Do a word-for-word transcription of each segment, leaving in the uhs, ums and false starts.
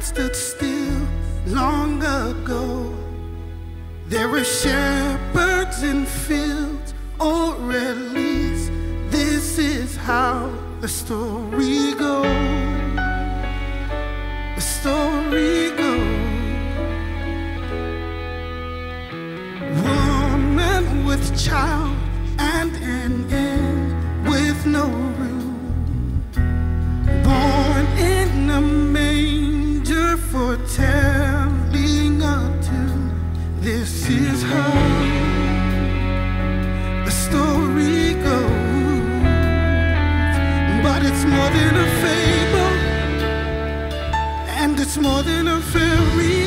stood still long ago. There were shepherds in fields, or at least this is how the story goes. The story goes. Woman with child and an end with no room, born in a manger foretelling a tune. This is how the story goes. But it's more than a fable, and it's more than a fairy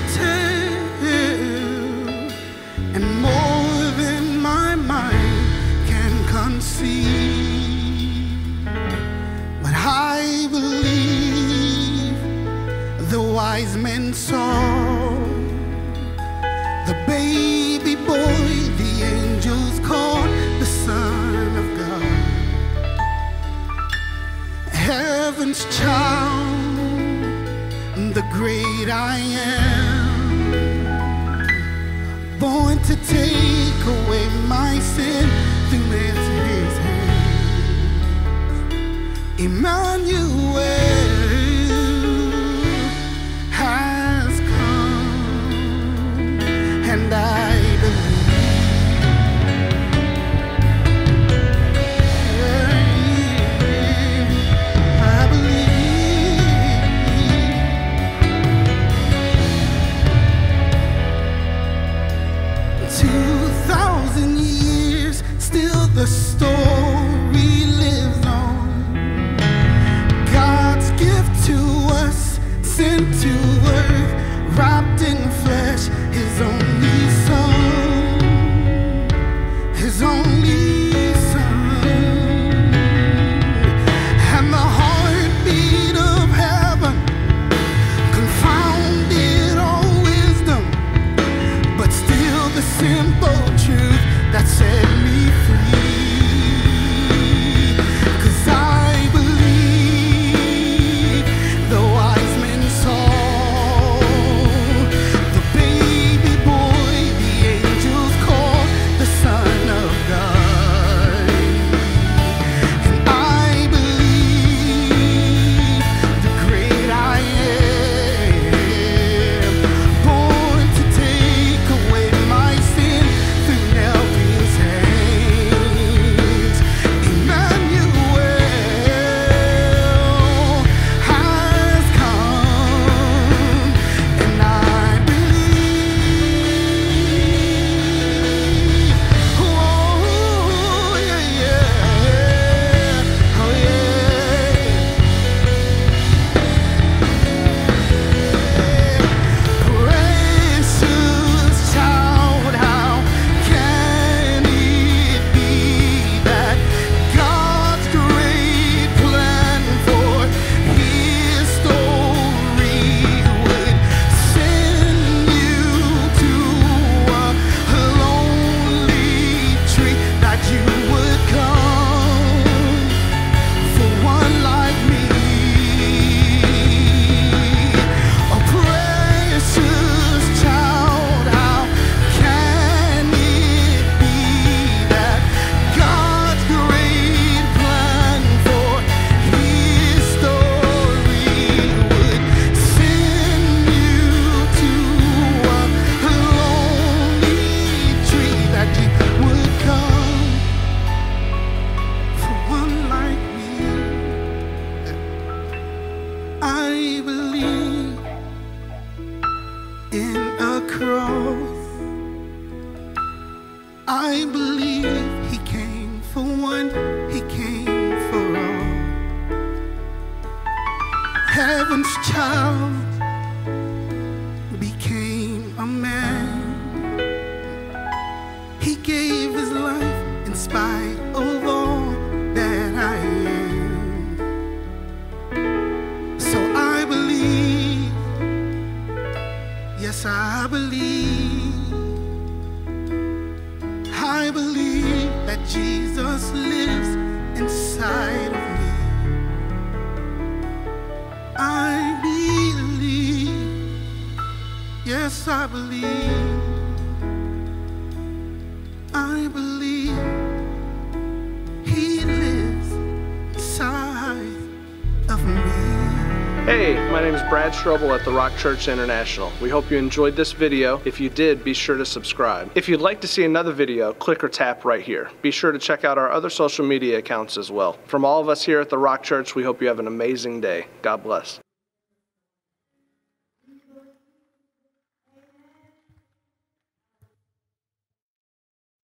tale, and more than my mind can conceive. But I believe the wise men saw the baby boy the angels called the Son of God, heaven's child, the great I am, born to take away my sin through his hands. Emmanuel has come, and I the story lives on. God's gift to us, sent to earth, wrapped in flesh, his only son, his only son. And the heartbeat of heaven confounded all wisdom, but still the simple truth that set me free. I believe in a cross. I believe he came for one, he came for all. Heaven's child became a man. He gave his life in spite of all that I am. So I believe, yes I believe, I believe that Jesus lives inside of me. I believe Yes, I believe. I believe He lives inside of me. Hey, my name is Brad Strobel at The Rock Church International. We hope you enjoyed this video. If you did, be sure to subscribe. If you'd like to see another video, click or tap right here. Be sure to check out our other social media accounts as well. From all of us here at The Rock Church, we hope you have an amazing day. God bless.